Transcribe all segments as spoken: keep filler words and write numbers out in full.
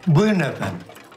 Buyurun efendim.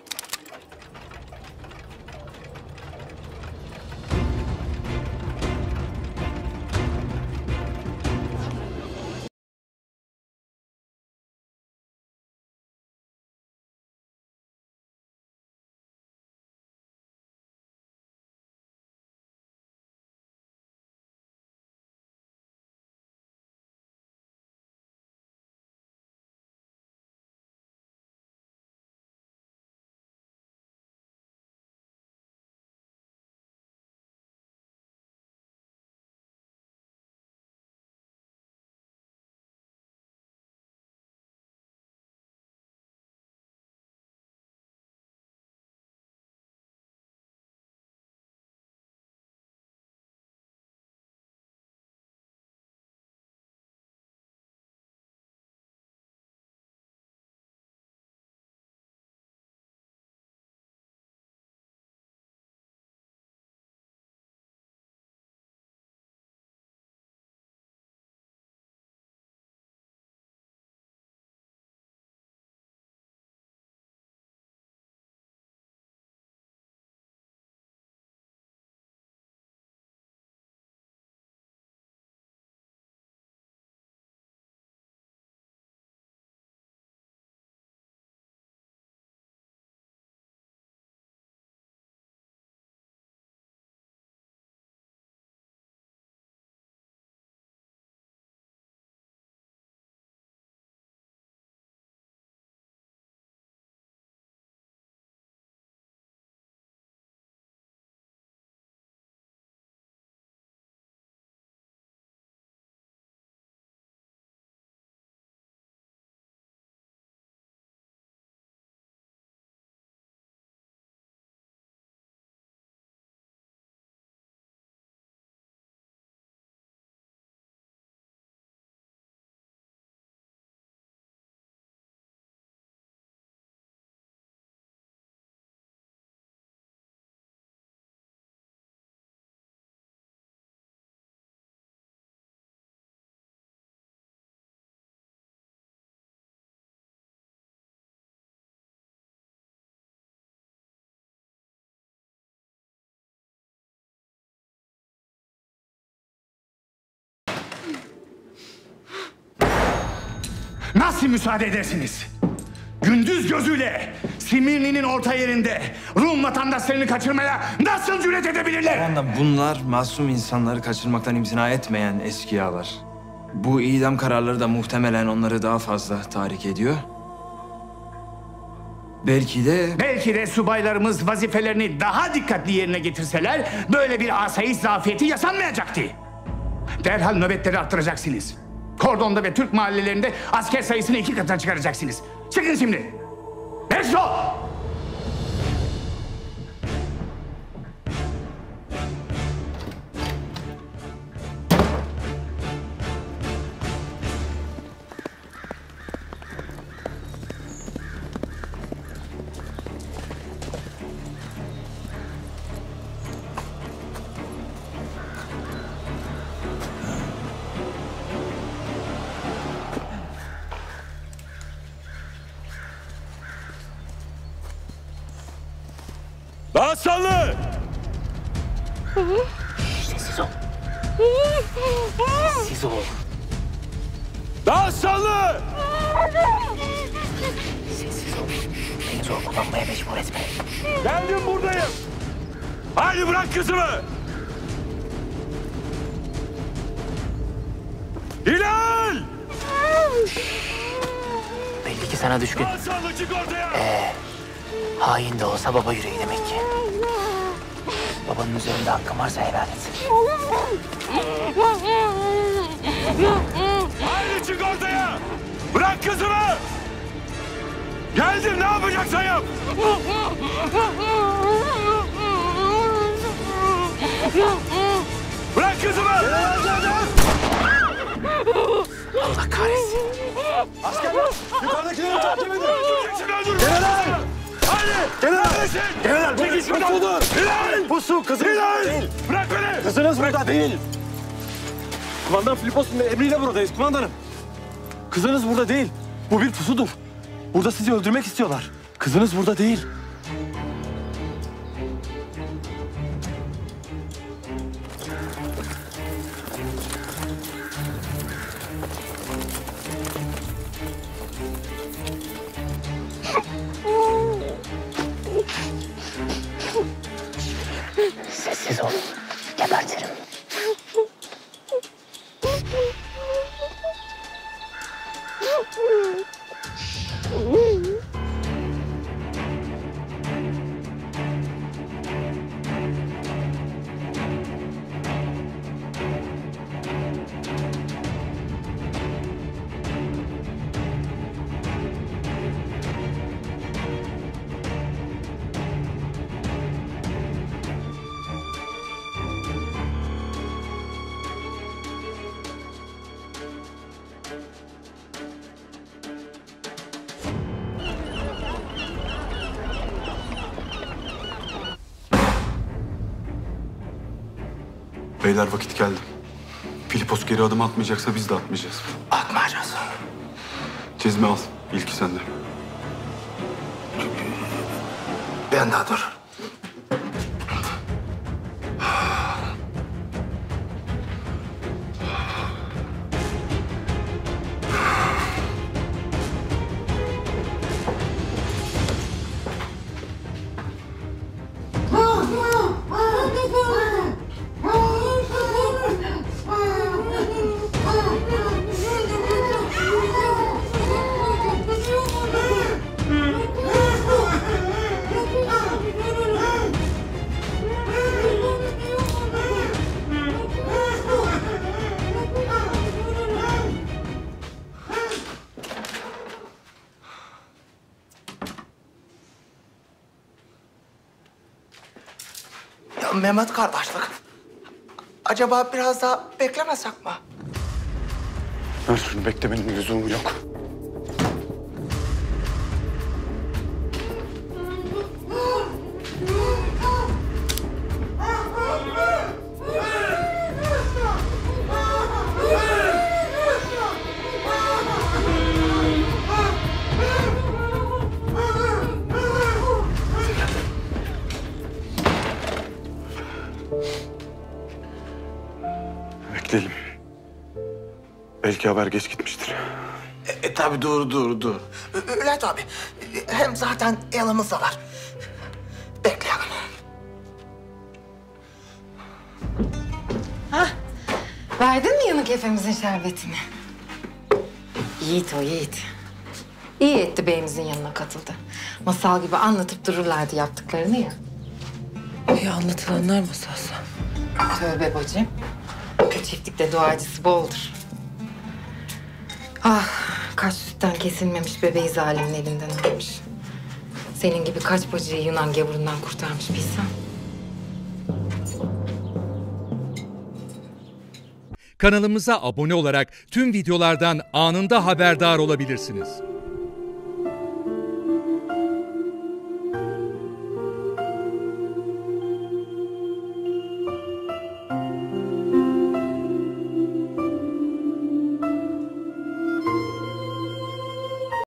Nasıl müsaade edersiniz? Gündüz gözüyle Simirni'nin orta yerinde Rum vatandaşlarını kaçırmaya nasıl cüret edebilirler? Kumandan, bunlar masum insanları kaçırmaktan imtina etmeyen eskiyalar. Bu idam kararları da muhtemelen onları daha fazla tahrik ediyor. Belki de... Belki de subaylarımız vazifelerini daha dikkatli yerine getirseler böyle bir asayiş zafiyeti yaşanmayacaktı. Derhal nöbetleri arttıracaksınız. Kordon'da ve Türk mahallelerinde asker sayısını iki katına çıkaracaksınız. Çıkın şimdi. Erso! Daha sallı! Sessiz ol. Sessiz ol. Daha sallı! Sessiz ol. Beni zor kullanmaya mecbur etme. Geldim, buradayım. Haydi bırak kızımı! Hilal! Belli ki sana düşkün. Daha sallı, çık ortaya! Ee, hain de olsa baba yüreği demek ki. Babanın üzerinde hakkın varsa helal et. Haydi çık ortaya! Bırak kızımı! Geldim, ne yapacaksan yap! Bırak kızımı! Allah kahretsin. Askerler! Yukarıdakileri takip edin! Öldüreceksin, öldür! General! Haydi! General! General! Çekil şuradan! Hilal! Pusu, kızınız Hilal! değil. Bırak beni! Kızınız burada değil. Kumandan Filipos'un emriyle buradayız kumandanım. Kızınız burada değil. Bu bir pusudur. Burada sizi öldürmek istiyorlar. Kızınız burada değil. Sessiz ol. Gebertirim. Beyler vakit geldi. Filipos geri adım atmayacaksa biz de atmayacağız. Atmayacağız. Cezmi al. İlki sende. Ben de dur. Ya Mehmet kardeşlik, acaba biraz daha beklemesek mi? Ver şunu, beklemenin lüzumu yok. Bekleyelim. Belki haber geç gitmiştir. E, e tabii dur dur dur. Ö- Öyle tabii. E, Hem zaten elimizde var. Bekleyelim. Verdin mi yanık efemizin şerbetini? Yiğit o Yiğit. İyi etti beyimizin yanına katıldı. Masal gibi anlatıp dururlardı yaptıklarını ya. Ya anlatılanlar masalsa. Tövbe bacım. Bu çiftlikte duacısı boldur. Ah, kaç sütten kesilmemiş bebeği zalimin elinden almış. Senin gibi kaç bacıyı Yunan gavurundan kurtarmış bilsem. Kanalımıza abone olarak tüm videolardan anında haberdar olabilirsiniz.